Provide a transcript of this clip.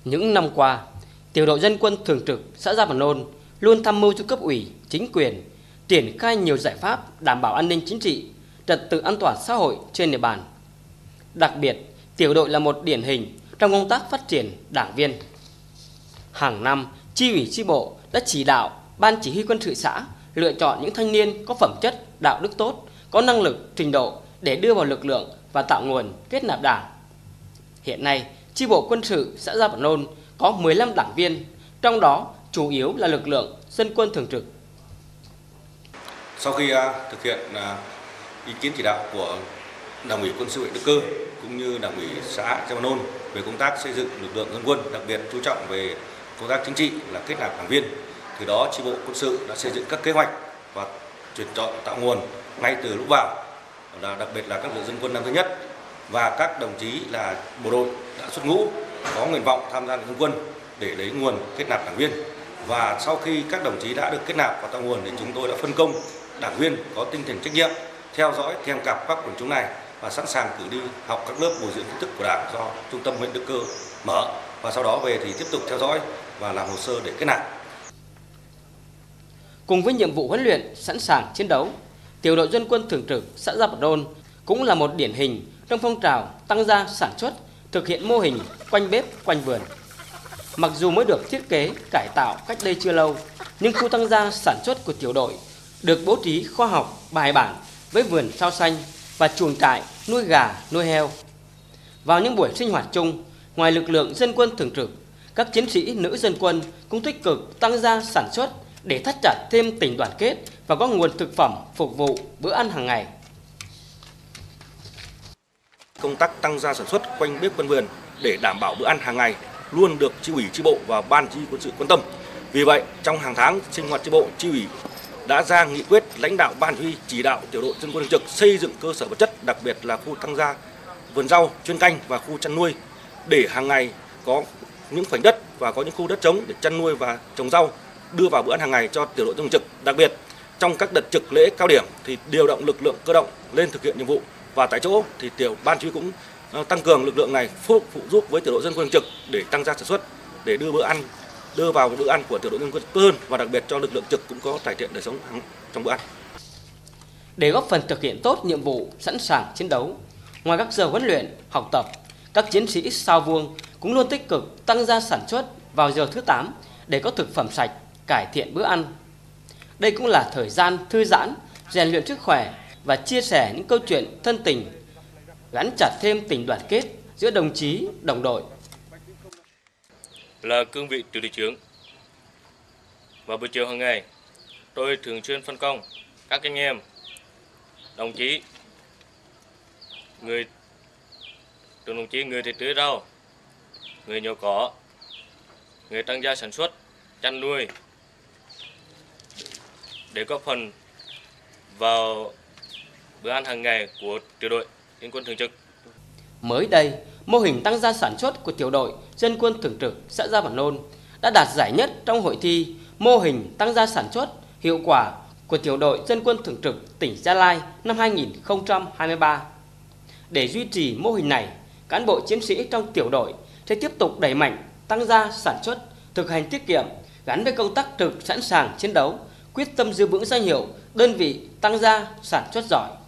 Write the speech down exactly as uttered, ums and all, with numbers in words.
Những năm qua, tiểu đội dân quân thường trực xã Gia Bản Nôn luôn tham mưu cho cấp ủy, chính quyền triển khai nhiều giải pháp đảm bảo an ninh chính trị, trật tự an toàn xã hội trên địa bàn. Đặc biệt, tiểu đội là một điển hình trong công tác phát triển đảng viên. Hàng năm, chi ủy chi bộ đã chỉ đạo ban chỉ huy quân sự xã lựa chọn những thanh niên có phẩm chất, đạo đức tốt, có năng lực, trình độ để đưa vào lực lượng và tạo nguồn kết nạp đảng. Hiện nay, chi bộ quân sự xã Gia Bản Nôn có mười lăm đảng viên, trong đó chủ yếu là lực lượng dân quân thường trực. Sau khi uh, thực hiện uh, ý kiến chỉ đạo của Đảng ủy quân sự huyện Đức Cơ cũng như Đảng ủy xã Gia Bản Nôn về công tác xây dựng lực lượng dân quân, đặc biệt chú trọng về công tác chính trị là kết nạp đảng viên, từ đó chi bộ quân sự đã xây dựng các kế hoạch và tuyển chọn tạo nguồn ngay từ lúc vào, là đặc biệt là các lực lượng dân quân năm thứ nhất và các đồng chí là bộ đội đã xuất ngũ có nguyện vọng tham gia dân quân để lấy nguồn kết nạp đảng viên. Và sau khi các đồng chí đã được kết nạp và tạo nguồn thì chúng tôi đã phân công đảng viên có tinh thần trách nhiệm theo dõi kèm cặp các quần chúng này và sẵn sàng cử đi học các lớp bồi dưỡng kiến thức của Đảng do trung tâm huyện Đức Cơ mở, và sau đó về thì tiếp tục theo dõi và làm hồ sơ để kết nạp. Cùng với nhiệm vụ huấn luyện sẵn sàng chiến đấu, tiểu đội dân quân thường trực xã Gia Bản Nôn cũng là một điển hình trong phong trào tăng gia sản xuất, thực hiện mô hình quanh bếp quanh vườn. Mặc dù mới được thiết kế cải tạo cách đây chưa lâu, nhưng khu tăng gia sản xuất của tiểu đội được bố trí khoa học, bài bản với vườn rau xanh và chuồng trại nuôi gà, nuôi heo. Vào những buổi sinh hoạt chung, ngoài lực lượng dân quân thường trực, các chiến sĩ nữ dân quân cũng tích cực tăng gia sản xuất để thắt chặt thêm tình đoàn kết và có nguồn thực phẩm phục vụ bữa ăn hàng ngày. Công tác tăng gia sản xuất quanh bếp quanh vườn để đảm bảo bữa ăn hàng ngày luôn được chi ủy chi bộ và ban chỉ huy quân sự quan tâm. Vì vậy, trong hàng tháng sinh hoạt chi bộ, chi ủy đã ra nghị quyết lãnh đạo ban chỉ huy chỉ đạo tiểu đội dân quân thường trực xây dựng cơ sở vật chất, đặc biệt là khu tăng gia vườn rau chuyên canh và khu chăn nuôi để hàng ngày có những khoảnh đất và có những khu đất trống để chăn nuôi và trồng rau đưa vào bữa ăn hàng ngày cho tiểu đội thường trực. Đặc biệt trong các đợt trực lễ cao điểm thì điều động lực lượng cơ động lên thực hiện nhiệm vụ, và tại chỗ thì tiểu ban chỉ huy cũng tăng cường lực lượng này phụ, phụ giúp với tiểu đội dân quân thường trực để tăng gia sản xuất, để đưa bữa ăn đưa vào bữa ăn của tiểu đội dân quân tốt hơn, và đặc biệt cho lực lượng trực cũng có cải thiện đời sống trong bữa ăn. Để góp phần thực hiện tốt nhiệm vụ sẵn sàng chiến đấu, ngoài các giờ huấn luyện, học tập, các chiến sĩ sao vuông cũng luôn tích cực tăng gia sản xuất vào giờ thứ tám để có thực phẩm sạch, cải thiện bữa ăn. Đây cũng là thời gian thư giãn, rèn luyện sức khỏe và chia sẻ những câu chuyện thân tình, gắn chặt thêm tình đoàn kết giữa đồng chí, đồng đội. Là cương vị tiểu đội trưởng, vào buổi chiều hàng ngày, tôi thường xuyên phân công các anh em, đồng chí, người từng đồng chí người thì tưới rau, người nhổ cỏ, người tăng gia sản xuất, chăn nuôi để góp phần vào bữa ăn hàng ngày của tiểu đội dân quân thường trực. Mới đây, mô hình tăng gia sản xuất của tiểu đội dân quân thường trực xã Gia Bản Nôn đã đạt giải nhất trong hội thi mô hình tăng gia sản xuất hiệu quả của tiểu đội dân quân thường trực tỉnh Gia Lai năm hai nghìn không trăm hai mươi ba. Để duy trì mô hình này, cán bộ chiến sĩ trong tiểu đội sẽ tiếp tục đẩy mạnh tăng gia sản xuất, thực hành tiết kiệm gắn với công tác trực sẵn sàng chiến đấu, quyết tâm giữ vững danh hiệu đơn vị tăng gia sản xuất giỏi.